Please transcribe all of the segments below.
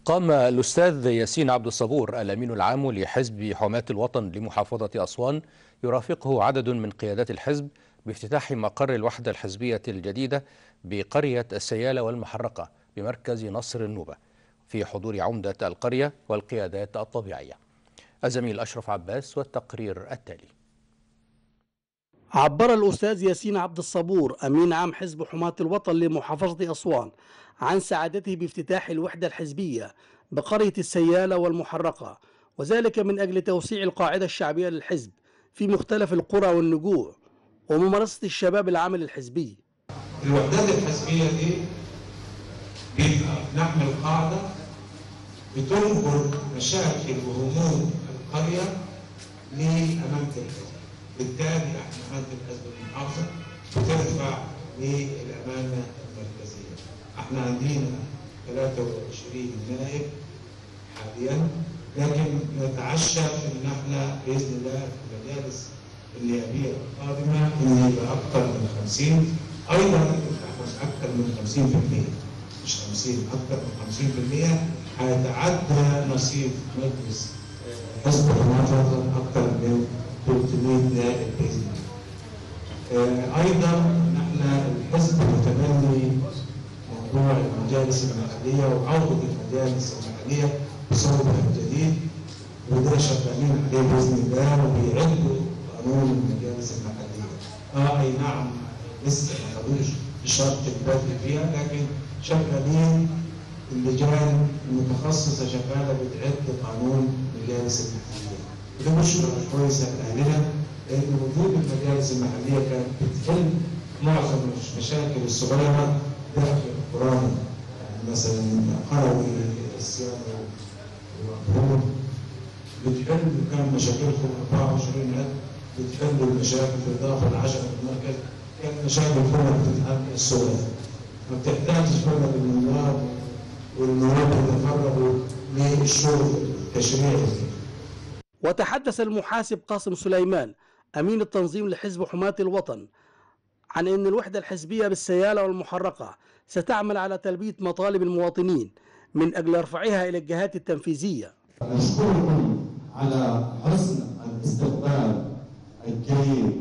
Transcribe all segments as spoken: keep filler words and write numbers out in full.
قام الأستاذ ياسين عبد الصبور الأمين العام لحزب حماة الوطن لمحافظة أسوان يرافقه عدد من قيادات الحزب بافتتاح مقر الوحدة الحزبية الجديدة بقرية السيالة والمحرقة بمركز نصر النوبة، في حضور عمدة القرية والقيادات الطبيعية. الزميل أشرف عباس والتقرير التالي. عبر الأستاذ ياسين عبد الصبور أمين عام حزب حماة الوطن لمحافظة أسوان عن سعادته بافتتاح الوحدة الحزبية بقرية السيالة والمحرقة، وذلك من أجل توسيع القاعدة الشعبية للحزب في مختلف القرى والنجوع وممارسة الشباب العمل الحزبي. الوحدات الحزبية دي بيبقى نحمل قاعدة بتنقل مشاكل وهموم القرية لأمانة الحزب، بالتالي احنا أمانة الحزب المحافظة بترفع للأمانة المركزية. احنا عندنا ثلاثة وعشرين نائب حاليا، لكن نتعشى ان احنا باذن الله في المجالس النيابيه القادمه ان يبقى اكثر من خمسين، ايضا اكثر من خمسين بالمئة، مش خمسين، اكثر من خمسين بالمئة هيتعدى نصيب مجلس حزب حماة اكثر من ثلاثمئة نائب باذن الله. ايضا نحن الحزب متبني موضوع المجالس المحليه وعوده المجالس المحليه بصوبها الجديد، وده شغالين عليه باذن الله وبيعدوا قانون المجالس المحليه. اه اي نعم لسه ما خدوش الشرط البدري فيها، لكن شغالين اللجان المتخصصه شغاله بتعد قانون المجالس المحليه. وده بشرى كويسه لاهلنا، لان وجود المجالس المحليه كانت بتحل معظم المشاكل الصغيره داخل القرى، يعني مثلا قروي الصيانه والمفروض بتحل كان مشاكلكم أربعة وعشرين ألف، بتحل المشاكل في داخل عشرة في المركز، كان مشاكل كلها بتتحل الصغيره، ما بتحتاجش كلها للنواب والنواب يتفرغوا للشغل التشريعي. وتحدث المحاسب قاسم سليمان أمين التنظيم لحزب حماة الوطن عن أن الوحدة الحزبية بالسيالة والمحرقة ستعمل على تلبية مطالب المواطنين من أجل رفعها إلى الجهات التنفيذية. نشكركم على حسن الاستقبال الجيد،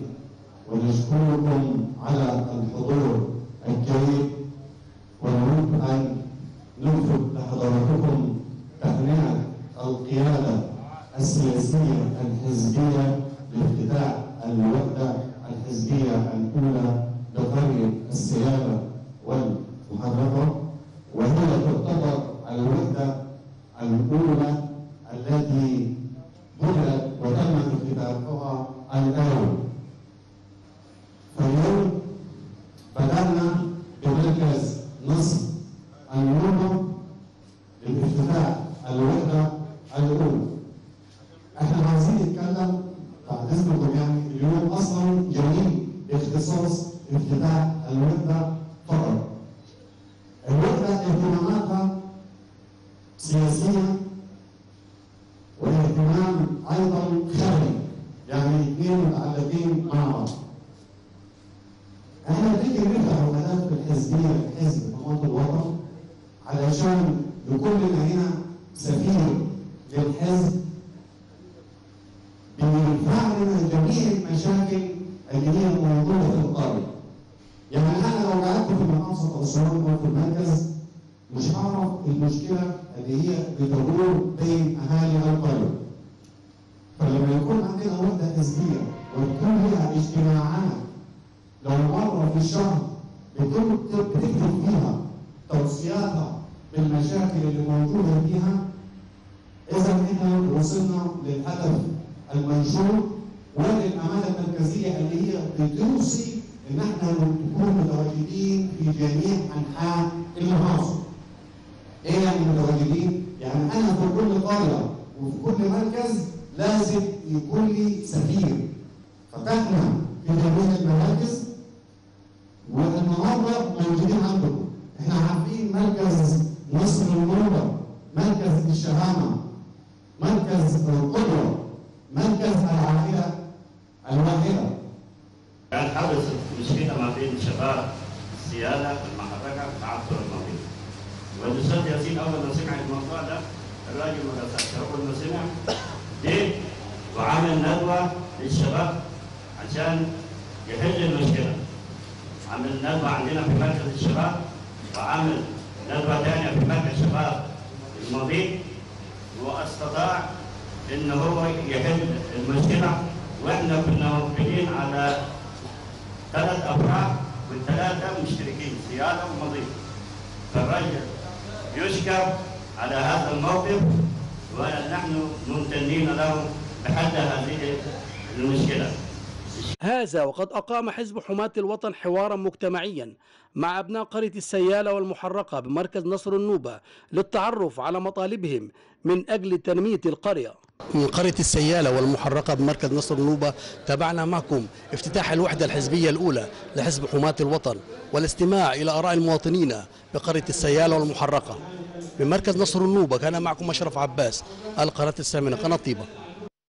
ونشكركم على الحضور الجيد، ونريد أن نلفت لحضراتكم تهنئة القيادة السياسية الحزبية لافتتاح الوحدة الحزبية الأولى لقرية السيالة والمحرقة، وهي تعتبر الوحدة الأولى التي بدأت وتم افتتاحها الآن. فاليوم بدأنا بمركز نصر النوبة لافتتاح الوحدة الأولى. احنا عايزين نتكلم بعد اذنكم، يعني اليوم اصلا جميل باختصاص افتتاح الوحده فقط. الوحده اهتماماتها سياسيه واهتمام ايضا خيري، يعني اثنين متعلقين مع بعض. احنا بنيجي نفتح الاهداف الحزبيه لحزب حماة الوطن علشان يكون لنا هنا سفير للحزب بيرفع لنا جميع المشاكل اللي هي موجوده في القريه. يعني انا لو قعدت في محافظه اسوان او في المركز مش هعرف المشكله اللي هي بتدور بين اهالي القريه. فلما يكون عندنا وحده حزبيه وتكون لها اجتماعات لو مره في الشهر بتكون بتكتب فيها توصياتها بالمشاكل اللي موجوده فيها، اذا احنا وصلنا للهدف المنشور وللامانه المركزيه اللي هي بتوصي ان احنا نكون متواجدين في جميع انحاء المحافظه. ايه يعني متواجدين؟ يعني انا في كل قريه وفي كل مركز لازم يكون لي سفير. فتحنا في جميع المراكز والنهارده موجودين عندكم. احنا عارفين مركز نصر النوبه، مركز الشهامه، مركز القدره، مركز العائله الواحده. كان حدث مشكله ما بين شباب السياده المحركه تعثر الماضي. والاستاذ ياسين اول ما سمع الموضوع ده الراجل مدرسة أول ما سمع دي وعمل ندوة للشباب عشان يحل المشكلة. عمل ندوة عندنا في مركز الشباب، وعمل ندوة ثانية في مركز الشباب الماضي، واستطاع إن هو يحل المشكلة. وإحنا كنا موافقين على ثلاث أفراد والثلاثة مشتركين سيادة ومضيف. فالرجل يشكر على هذا الموقف، ونحن ممتنين له بحل هذه المشكلة. هذا وقد أقام حزب حماة الوطن حوارا مجتمعيا مع أبناء قرية السيالة والمحرقة بمركز نصر النوبة للتعرف على مطالبهم من أجل تنمية القرية. من قرية السيالة والمحرقة بمركز نصر النوبة تابعنا معكم افتتاح الوحدة الحزبية الأولى لحزب حماة الوطن والاستماع إلى آراء المواطنين بقرية السيالة والمحرقة. من مركز نصر النوبة كان معكم أشرف عباس، القناة الثامنة، قناة طيبة.